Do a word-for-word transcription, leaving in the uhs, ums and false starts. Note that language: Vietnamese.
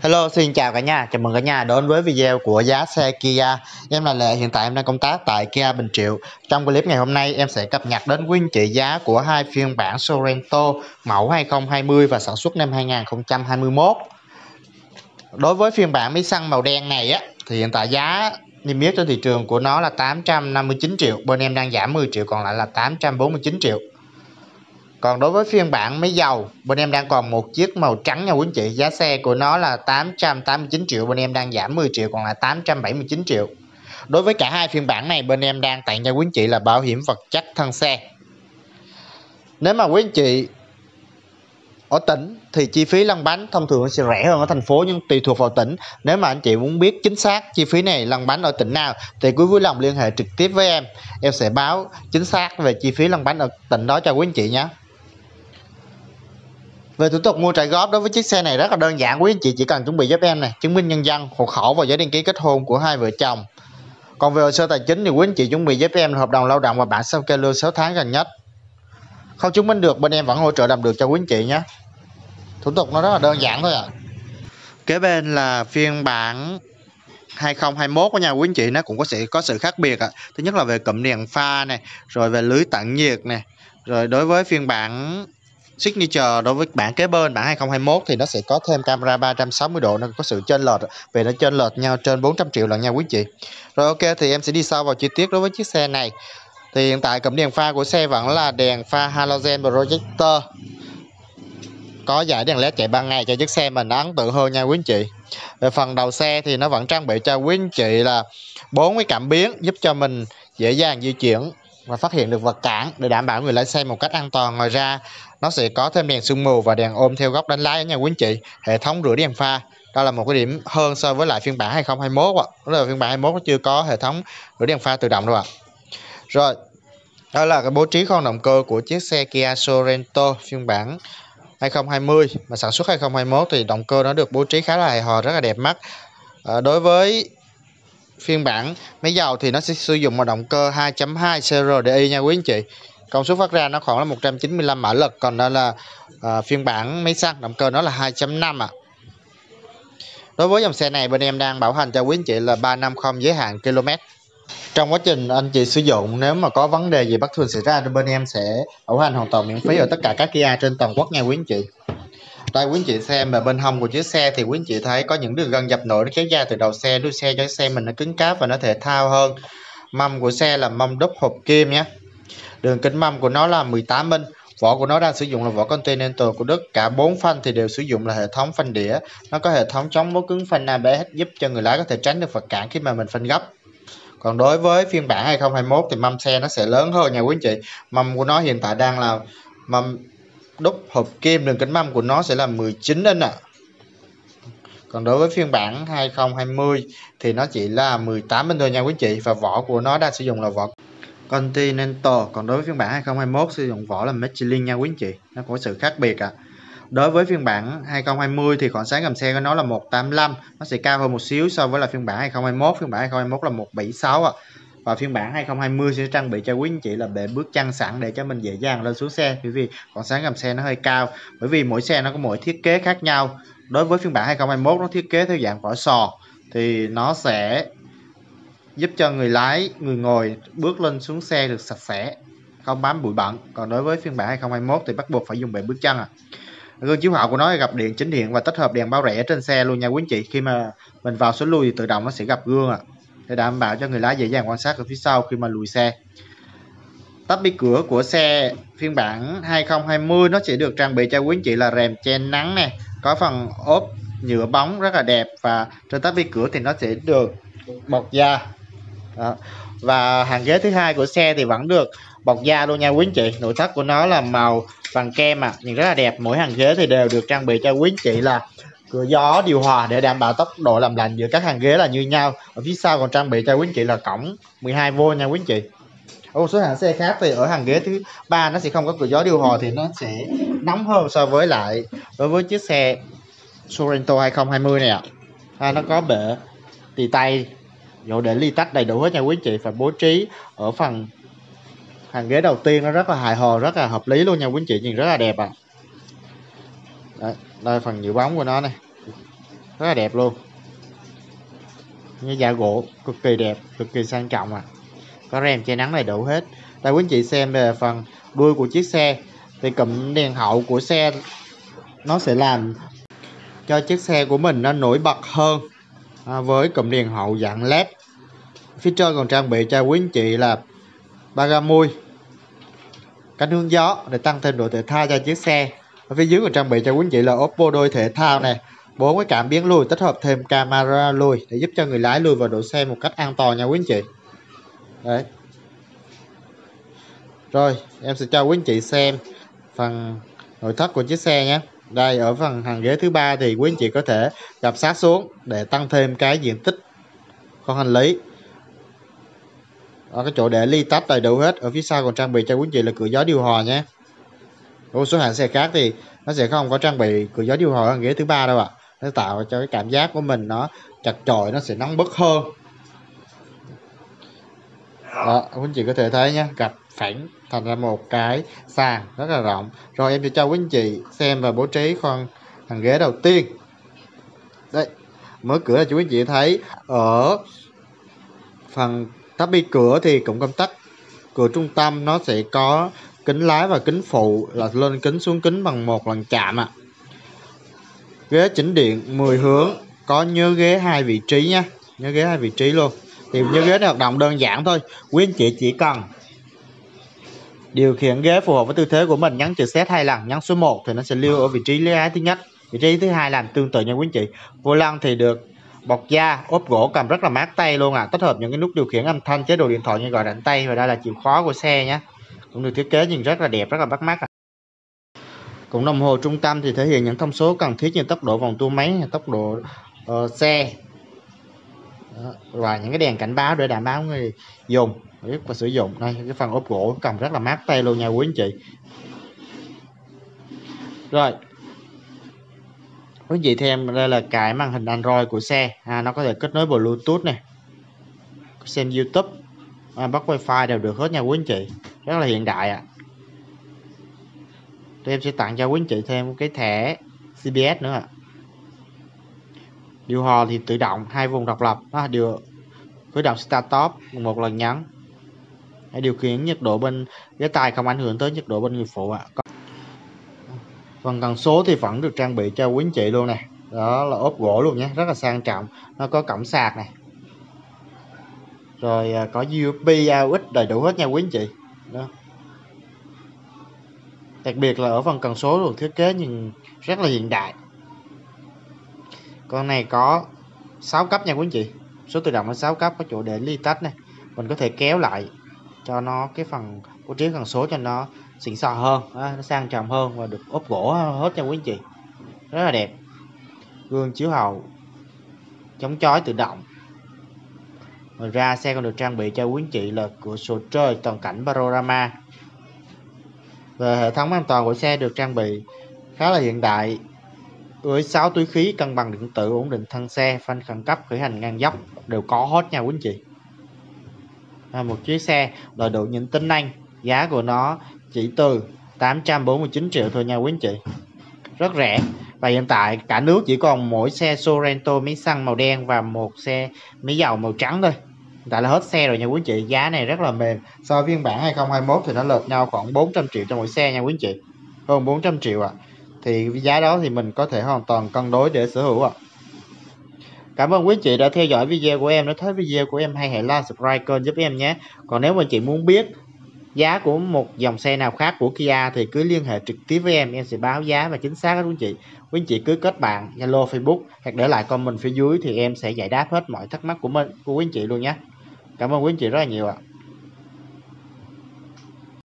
Hello, xin chào cả nhà, chào mừng cả nhà đến với video của giá xe Kia. Em là Lệ, hiện tại em đang công tác tại Kia Bình Triệu. Trong clip ngày hôm nay em sẽ cập nhật đến quý anh chị giá của hai phiên bản Sorento mẫu hai không hai không và sản xuất năm hai nghìn không trăm hai mươi mốt. Đối với phiên bản máy xăng màu đen này á thì hiện tại giá niêm yết trên thị trường của nó là tám trăm năm mươi chín triệu, bên em đang giảm mười triệu còn lại là tám trăm bốn mươi chín triệu. Còn đối với phiên bản máy dầu, bên em đang còn một chiếc màu trắng nha quý anh chị. Giá xe của nó là tám trăm tám mươi chín triệu, bên em đang giảm mười triệu còn là tám trăm bảy mươi chín triệu. Đối với cả hai phiên bản này, bên em đang tặng cho quý anh chị là bảo hiểm vật chất thân xe. Nếu mà quý anh chị ở tỉnh thì chi phí lăn bánh thông thường sẽ rẻ hơn ở thành phố, nhưng tùy thuộc vào tỉnh. Nếu mà anh chị muốn biết chính xác chi phí này lăn bánh ở tỉnh nào thì quý vui lòng liên hệ trực tiếp với em. Em sẽ báo chính xác về chi phí lăn bánh ở tỉnh đó cho quý anh chị nhé. Về thủ tục mua trả góp đối với chiếc xe này rất là đơn giản, quý anh chị chỉ cần chuẩn bị giúp em này chứng minh nhân dân, hộ khẩu và giấy đăng ký kết hôn của hai vợ chồng. Còn về hồ sơ tài chính thì quý anh chị chuẩn bị giúp em hợp đồng lao động và bản sao kê lương sáu tháng gần nhất. Không chứng minh được, bên em vẫn hỗ trợ làm được cho quý anh chị nhé. Thủ tục nó rất là đơn giản thôi ạ. À. Kế bên là phiên bản hai không hai mốt của nhà quý anh chị, nó cũng có sẽ có sự khác biệt ạ. À. Thứ nhất là về cụm đèn pha này, rồi về lưới tản nhiệt này. Rồi đối với phiên bản Signature, đối với bản kế bên bản hai không hai mốt thì nó sẽ có thêm camera ba trăm sáu mươi độ, nó có sự chênh lệch về nó chênh lệch nhau trên bốn trăm triệu lần nha quý chị. Rồi ok, thì em sẽ đi sâu vào chi tiết đối với chiếc xe này. Thì hiện tại cụm đèn pha của xe vẫn là đèn pha halogen projector, có dải đèn led chạy ban ngày cho chiếc xe mình ấn tượng hơn nha quý anh chị. Về phần đầu xe thì nó vẫn trang bị cho quý anh chị là bốn cái cảm biến giúp cho mình dễ dàng di chuyển và phát hiện được vật cản để đảm bảo người lái xe một cách an toàn. Ngoài ra nó sẽ có thêm đèn sương mù và đèn ôm theo góc đánh lái nha quý anh chị. Hệ thống rửa đèn pha, đó là một cái điểm hơn so với lại phiên bản hai không hai mốt ạ. Đó là phiên bản hai mốt nó chưa có hệ thống rửa đèn pha tự động đâu ạ. Rồi, đó là cái bố trí khoang động cơ của chiếc xe Kia Sorento phiên bản hai không hai không mà sản xuất hai không hai mốt thì động cơ nó được bố trí khá là hài hòa, rất là đẹp mắt. À, đối với phiên bản máy dầu thì nó sẽ sử dụng một động cơ hai chấm hai xê rờ đê i nha quý anh chị. Công suất phát ra nó khoảng là một trăm chín mươi lăm mã lực, còn đó là à, phiên bản máy xăng động cơ nó là hai chấm năm ạ. À. Đối với dòng xe này bên em đang bảo hành cho quý anh chị là ba năm không giới hạn km. Trong quá trình anh chị sử dụng, nếu mà có vấn đề gì bất thường xảy ra thì bên em sẽ bảo hành hoàn toàn miễn phí ở tất cả các Kia trên toàn quốc nha quý anh chị. Đây quý anh chị xem về bên hông của chiếc xe thì quý anh chị thấy có những đường gân dập nổi nó kéo dài từ đầu xe, đuôi xe cho xe mình nó cứng cáp và nó thể thao hơn. Mâm của xe là mâm đúc hộp kim nhé. Đường kính mâm của nó là mười tám inch. Vỏ của nó đang sử dụng là vỏ Continental của Đức. Cả bốn phanh thì đều sử dụng là hệ thống phanh đĩa. Nó có hệ thống chống mối cứng phanh a bê ét giúp cho người lái có thể tránh được vật cản khi mà mình phanh gấp. Còn đối với phiên bản hai không hai mốt thì mâm xe nó sẽ lớn hơn nha quý anh chị. Mâm của nó hiện tại đang là mâm đúc hộp kim, đường kính mâm của nó sẽ là mười chín inch ạ. À. Còn đối với phiên bản hai không hai không thì nó chỉ là mười tám inch thôi nha quý anh chị, và vỏ của nó đang sử dụng là vỏ Continental. Còn đối với phiên bản hai không hai mốt sử dụng vỏ là Michelin nha quý anh chị, nó có sự khác biệt ạ. À. Đối với phiên bản hai không hai không thì khoảng sáng gầm xe của nó là một tám lăm, nó sẽ cao hơn một xíu so với là phiên bản hai không hai mốt. Phiên bản hai không hai mốt là một bảy sáu ạ. À. Và phiên bản hai không hai không sẽ trang bị cho quý anh chị là bệ bước chân sẵn để cho mình dễ dàng lên xuống xe, bởi vì khoảng sáng gầm xe nó hơi cao, bởi vì mỗi xe nó có mỗi thiết kế khác nhau. Đối với phiên bản hai không hai mốt nó thiết kế theo dạng vỏ sò thì nó sẽ giúp cho người lái, người ngồi bước lên xuống xe được sạch sẽ, không bám bụi bẩn. Còn đối với phiên bản hai không hai mốt thì bắt buộc phải dùng bệ bước chân ạ. À. Gương chiếu hậu của nó gặp điện chính điện và tích hợp đèn báo rẽ trên xe luôn nha quý anh chị. Khi mà mình vào số lùi thì tự động nó sẽ gặp gương ạ, à, để đảm bảo cho người lái dễ dàng quan sát ở phía sau khi mà lùi xe. Tắp bi cửa của xe phiên bản hai không hai không nó sẽ được trang bị cho quý anh chị là rèm che nắng này, có phần ốp nhựa bóng rất là đẹp, và trên tắp bi cửa thì nó sẽ được bọc da. Đó. Và hàng ghế thứ hai của xe thì vẫn được bọc da luôn nha quý anh chị. Nội thất của nó là màu vàng kem à, nhìn rất là đẹp. Mỗi hàng ghế thì đều được trang bị cho quý anh chị là cửa gió điều hòa để đảm bảo tốc độ làm lạnh giữa các hàng ghế là như nhau. Ở phía sau còn trang bị cho quý anh chị là cổng mười hai vôn nha quý anh chị. Ở một số hãng xe khác thì ở hàng ghế thứ ba nó sẽ không có cửa gió điều hòa thì nó sẽ nóng hơn so với lại đối với chiếc xe Sorento hai không hai không này ạ. À, nó có bệ tì tay, chỗ để ly tách đầy đủ hết nha quý anh chị, và bố trí ở phần hàng ghế đầu tiên nó rất là hài hòa, rất là hợp lý luôn nha quý anh chị, nhìn rất là đẹp ạ. À. Đây, đây phần nhựa bóng của nó này. rất là đẹp luôn, như da gỗ cực kỳ đẹp, cực kỳ sang trọng à, có rèm che nắng đầy đủ hết. Đây quý anh chị xem về phần đuôi của chiếc xe thì cụm đèn hậu của xe nó sẽ làm cho chiếc xe của mình nó nổi bật hơn à, với cụm đèn hậu dạng led. Phía trên còn trang bị cho quý anh chị là ba ga mui, cánh hướng gió để tăng thêm độ thể thao cho chiếc xe. Ở phía dưới còn trang bị cho quý anh chị là ốp bô đôi thể thao này, bốn cái cảm biến lùi, tích hợp thêm camera lùi để giúp cho người lái lùi vào độ xe một cách an toàn nha quý anh chị. Đấy. Rồi em sẽ cho quý anh chị xem phần nội thất của chiếc xe nhé. Đây, ở phần hàng ghế thứ ba thì quý anh chị có thể gập sát xuống để tăng thêm cái diện tích kho hành lý. Ở cái chỗ để ly tách đầy đủ hết. Ở phía sau còn trang bị cho quý anh chị là cửa gió điều hòa nhé. Ở số hãng xe khác thì nó sẽ không có trang bị cửa gió điều hòa ở hàng ghế thứ ba đâu ạ. À. Nó tạo cho cái cảm giác của mình nó chặt chội, nó sẽ nóng bức hơn. Đó, quý anh chị có thể thấy nhé, gạch phẳng thành ra một cái sàn rất là rộng. Rồi em sẽ cho quý anh chị xem và bố trí khoang hàng ghế đầu tiên. Đây, mở cửa là chú quý anh chị thấy ở phần tắp bi cửa thì cũng công tắc cửa trung tâm nó sẽ có kính lái và kính phụ là lên kính xuống kính bằng một lần chạm ạ. À. Ghế chỉnh điện mười hướng, có nhớ ghế hai vị trí nha, nhớ ghế hai vị trí luôn. Thì nhớ ghế này hoạt động đơn giản thôi, quý anh chị chỉ cần điều khiển ghế phù hợp với tư thế của mình, nhấn chữ set hai lần, nhấn số một thì nó sẽ lưu ở vị trí lái thứ nhất, vị trí thứ hai làm tương tự nha quý anh chị. Vô lăng thì được bọc da, ốp gỗ, cầm rất là mát tay luôn à, tích hợp những cái nút điều khiển âm thanh, chế độ điện thoại như gọi điện tay, và đây là chìa khóa của xe nhé, cũng được thiết kế nhìn rất là đẹp, rất là bắt mắt. Cũng đồng hồ trung tâm thì thể hiện những thông số cần thiết như tốc độ vòng tua máy, tốc độ uh, xe. Đó. Và những cái đèn cảnh báo để đảm bảo người dùng biết và sử dụng. Đây, cái phần ốp gỗ cầm rất là mát tay luôn nha quý anh chị. Rồi quý anh chị thêm đây là cái màn hình Android của xe, à, nó có thể kết nối Bluetooth này, xem YouTube, à, bắt wifi đều được hết nha quý anh chị, rất là hiện đại ạ. À. Thì em sẽ tặng cho quý anh chị thêm cái thẻ xê bê ét nữa ạ. À. Điều hòa thì tự động hai vùng độc lập, đó, điều khởi động start stop một lần nhấn. Hãy điều khiển nhiệt độ bên ghế tài không ảnh hưởng tới nhiệt độ bên người phụ ạ. À. Phần cần số thì vẫn được trang bị cho quý anh chị luôn này, đó là ốp gỗ luôn nhé, rất là sang trọng. Nó có cổng sạc này, rồi có u ét bê, a u ích đầy đủ hết nha quý anh chị. Đó. Đặc biệt là ở phần cần số được thiết kế nhìn rất là hiện đại. Con này có sáu cấp nha quý anh chị, số tự động là sáu cấp, có chỗ để ly tách này, mình có thể kéo lại cho nó cái phần bố trí cần số cho nó xịn sò hơn, đó, nó sang trọng hơn, và được ốp gỗ hết nha quý anh chị, rất là đẹp. Gương chiếu hậu chống chói tự động. Ngoài ra xe còn được trang bị cho quý anh chị là cửa sổ trời toàn cảnh panorama. Về hệ thống an toàn của xe được trang bị khá là hiện đại với sáu túi khí, cân bằng điện tử, ổn định thân xe, phanh khẩn cấp, khởi hành ngang dốc đều có hết nha quý anh chị. À, một chiếc xe đời độ những tính năng, giá của nó chỉ từ tám trăm bốn mươi chín triệu thôi nha quý anh chị, rất rẻ. Và hiện tại cả nước chỉ còn mỗi xe Sorento máy xăng màu đen và một xe máy dầu màu trắng thôi. Hiện tại là hết xe rồi nha quý anh chị. Giá này rất là mềm, so với phiên bản hai không hai mốt thì nó lệch nhau khoảng bốn trăm triệu cho mỗi xe nha quý anh chị, hơn bốn trăm triệu ạ. À. Thì giá đó thì mình có thể hoàn toàn cân đối để sở hữu ạ. À. Cảm ơn quý anh chị đã theo dõi video của em. Nếu thấy video của em hay, hãy like, subscribe kênh giúp em nhé. Còn nếu mà chị muốn biết giá của một dòng xe nào khác của Kia thì cứ liên hệ trực tiếp với em, em sẽ báo giá và chính xác các quý anh chị. Quý anh chị cứ kết bạn Zalo, Facebook hoặc để lại comment phía dưới thì em sẽ giải đáp hết mọi thắc mắc của mình của quý anh chị luôn nhé. Cảm ơn quý anh chị rất là nhiều ạ.